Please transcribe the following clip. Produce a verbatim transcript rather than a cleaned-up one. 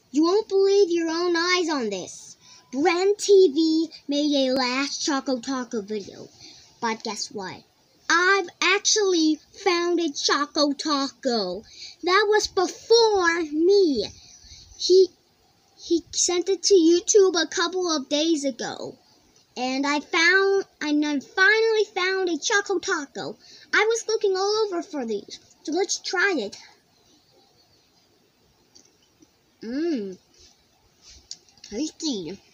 You won't believe your own eyes on this. Brand T V made a last Choco Taco video. But guess what? I've actually found a Choco Taco. That was before me. He he sent it to YouTube a couple of days ago. And I found and I finally found a Choco Taco. I was looking all over for these. So let's try it. Mmm. Tasty.